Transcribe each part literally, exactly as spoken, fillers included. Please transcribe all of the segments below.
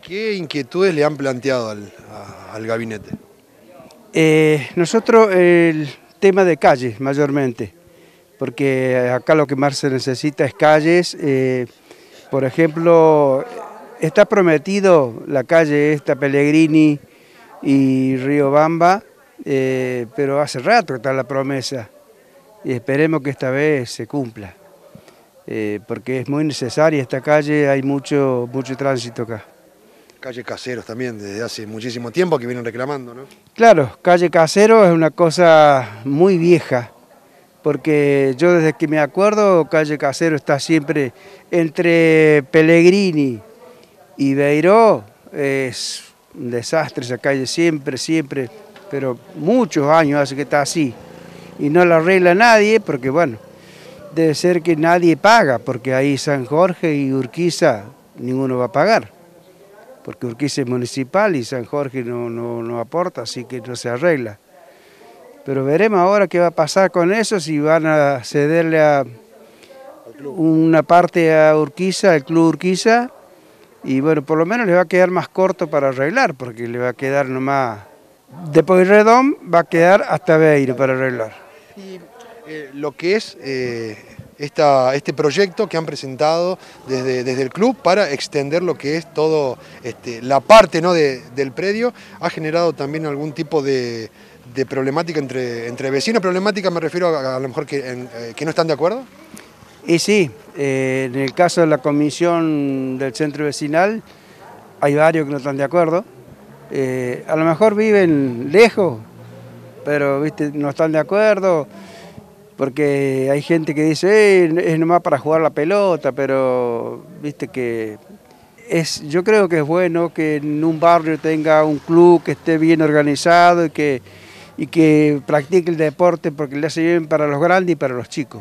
¿Qué inquietudes le han planteado al, a- al gabinete? Eh, nosotros el tema de calles mayormente, porque acá lo que más se necesita es calles. Eh, por ejemplo, está prometido la calle esta Pellegrini y Riobamba, eh, pero hace rato que está la promesa y esperemos que esta vez se cumpla, eh, porque es muy necesaria esta calle, hay mucho, mucho tránsito acá. Calle Caseros también, desde hace muchísimo tiempo que vienen reclamando, ¿no? Claro, calle Casero es una cosa muy vieja, porque yo desde que me acuerdo, calle Casero está siempre entre Pellegrini y Beiró, es un desastre esa calle, siempre, siempre, pero muchos años hace que está así, y no la arregla nadie, porque bueno, debe ser que nadie paga, porque ahí San Jorge y Urquiza ninguno va a pagar, porque Urquiza es municipal y San Jorge no, no, no aporta, así que no se arregla. Pero veremos ahora qué va a pasar con eso, si van a cederle a una parte a Urquiza, al Club Urquiza, y bueno, por lo menos le va a quedar más corto para arreglar, porque le va a quedar nomás, de Pueyrredón va a quedar hasta Beiro para arreglar. Y eh, lo que es eh, esta, este proyecto que han presentado desde, desde el club para extender lo que es todo este, la parte, ¿no?, de, del predio, ha generado también algún tipo de, de problemática entre, entre vecinos. Problemática me refiero a, a lo mejor que, en, eh, que no están de acuerdo. Y sí, eh, en el caso de la comisión del centro vecinal, hay varios que no están de acuerdo. Eh, a lo mejor viven lejos, pero ¿viste?, no están de acuerdo, porque hay gente que dice, eh, es nomás para jugar la pelota, pero viste que es, yo creo que es bueno que en un barrio tenga un club que esté bien organizado y que, y que practique el deporte, porque le hace bien para los grandes y para los chicos.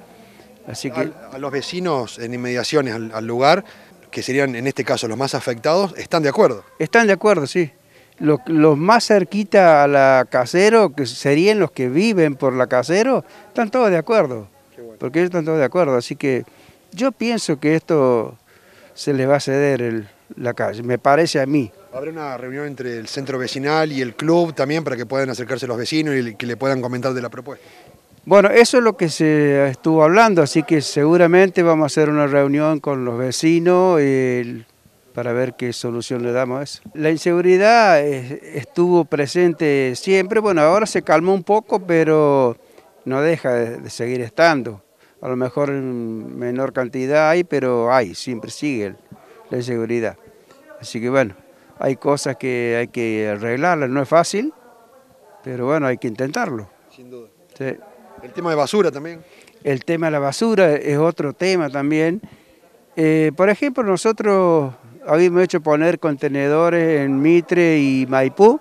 Así que A, a los vecinos en inmediaciones al, al lugar, que serían en este caso los más afectados, están de acuerdo. están de acuerdo, sí. Los, los más cerquita a la Casero, que serían los que viven por la Casero, están todos de acuerdo. Bueno. Porque ellos están todos de acuerdo. Así que yo pienso que esto se le va a ceder el, la calle, me parece a mí. Habrá una reunión entre el centro vecinal y el club también para que puedan acercarse los vecinos y que le puedan comentar de la propuesta. Bueno, eso es lo que se estuvo hablando, así que seguramente vamos a hacer una reunión con los vecinos eh, para ver qué solución le damos a eso. La inseguridad eh, estuvo presente siempre, bueno, ahora se calmó un poco, pero no deja de, de seguir estando. A lo mejor en menor cantidad hay, pero hay, siempre sigue el, la inseguridad. Así que bueno, hay cosas que hay que arreglarlas, no es fácil, pero bueno, hay que intentarlo. Sin duda. Sí. El tema de basura también. El tema de la basura es otro tema también. Eh, por ejemplo, nosotros habíamos hecho poner contenedores en Mitre y Maipú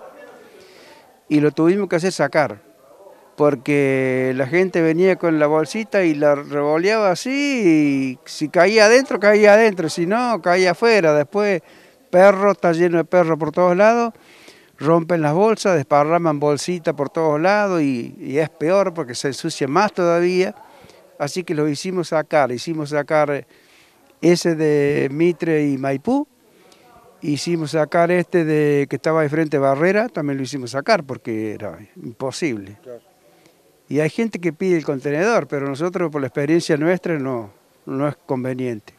y lo tuvimos que hacer sacar, porque la gente venía con la bolsita y la revoleaba así, y si caía adentro, caía adentro, si no, caía afuera. Después, perro, está lleno de perros por todos lados, rompen las bolsas, desparraman bolsita por todos lados y, y es peor porque se ensucia más todavía. Así que lo hicimos sacar, hicimos sacar ese de Mitre y Maipú, hicimos sacar este de que estaba de frente a Barrera, también lo hicimos sacar porque era imposible. Claro. Y hay gente que pide el contenedor, pero nosotros por la experiencia nuestra no, no es conveniente.